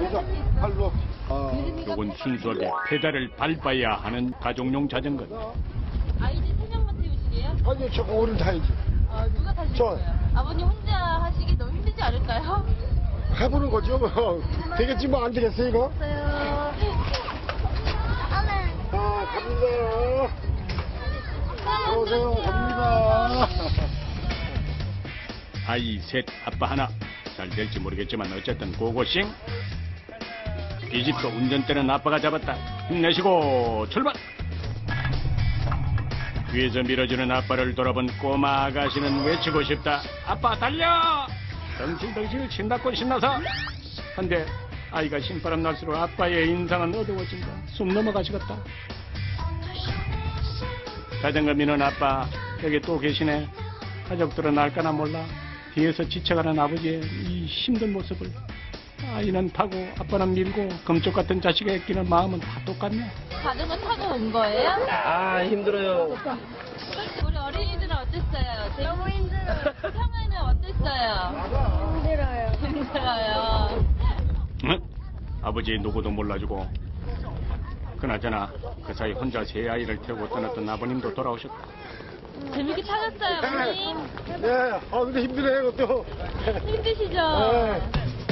팔로. 요건 순수하게 페달을 밟아야 하는 가족용 자전거. 아이들 3명만 태우시게요? 아니요, 저 어른 타야지. 누가 타실 거예요? 아버님 혼자 하시기 너무 힘들지 않을까요? 해보는 거죠, 뭐. 되겠지, 뭐, 안 되겠어, 이거? 갑니다. 들어오세요, 갑니다. 아이 셋, 아빠 하나. 잘 될지 모르겠지만 어쨌든 고고싱. 이 집도 운전대는 아빠가 잡았다. 힘내시고 출발. 뒤에서 밀어주는 아빠를 돌아본 꼬마 아가씨는 외치고 싶다. 아빠 달려! 덩실덩실 신났고 신나서. 한데 아이가 신바람 날수록 아빠의 인상은 어두워진다. 숨 넘어가시겠다. 자전거 미는 아빠 여기 또 계시네. 가족들은 알까나 몰라. 뒤에서 지쳐가는 아버지의 이 힘든 모습을 아이는 타고 아빠는 밀고 금쪽 같은 자식의 애끼는 마음은 다 똑같네. 자전거 타고 온 거예요? 아, 힘들어요. 우리 어린이들은 어땠어요? 너무 힘들어요. 형아는 어땠어요? 힘들어요. 힘들어요. 응? 아버지 누구도 몰라주고 그나저나 그 사이 혼자 세 아이를 태우고 떠났던 아버님도 돌아오셨다. 재밌게 타셨어요, 아버님? 네, 근데 힘드네요, 이것도. 힘드시죠?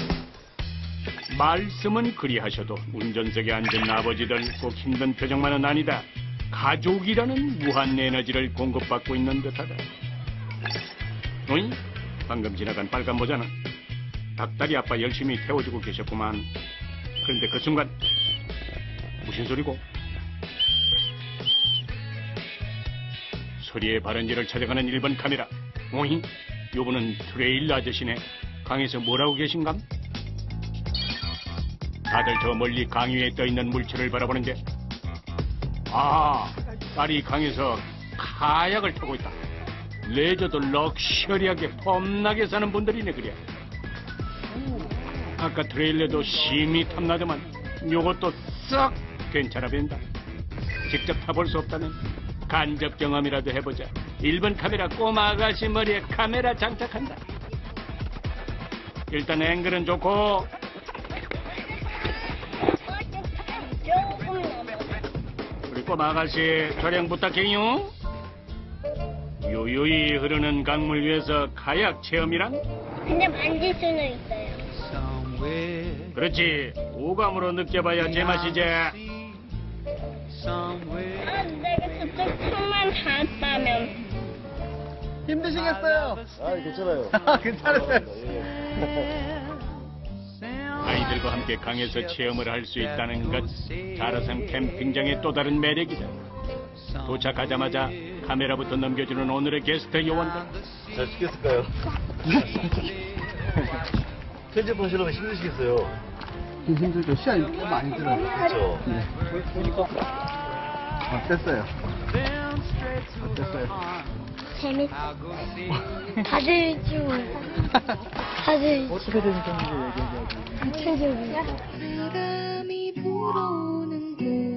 말씀은 그리하셔도 운전석에 앉은 아버지들 꼭 힘든 표정만은 아니다. 가족이라는 무한 에너지를 공급받고 있는 듯하다. 어이? 방금 지나간 빨간 모자는 닭다리 아빠 열심히 태워주고 계셨구만. 그런데 그 순간 무슨 소리고? 소리의 발원지를 찾아가는 1번 카메라. 오잉? 요분은 트레일러 아저씨네. 강에서 뭐라고 계신감? 다들 저 멀리 강 위에 떠있는 물체를 바라보는데 딸이 강에서 카약을 타고 있다. 레저도 럭셔리하게 폼나게 사는 분들이네 그래. 아까 트레일러도 심히 탐나더만 요것도 썩 괜찮아 보인다. 직접 타볼 수 없다면 간접 경험이라도 해보자. 1번 카메라 꼬마 아가씨 머리에 카메라 장착한다. 일단 앵글은 좋고 우리 꼬마 아가씨 촬영 부탁해요. 요요히 흐르는 강물 위에서 카약 체험이란? 근데 만질 수는 있어요. 그렇지. 오감으로 느껴봐야 제맛이지. 내가 저쪽 창만 닿았다면. 힘드시겠어요? 괜찮아요. 괜찮으세요? 아이들과 함께 강에서 체험을 할 수 있다는 것, 자라섬 캠핑장의 또 다른 매력이다. 도착하자마자 카메라부터 넘겨주는 오늘의 게스트 요원들. 잘 찍혔을까요? 편집하시려면 힘드시겠어요? 힘들죠. 시간이 많이 들어요. 그렇죠. 네. 어땠어요? 어땠어요? 재밌어. 다들 어떻게 되셨는지 얘기해줘야지. 구체적이야.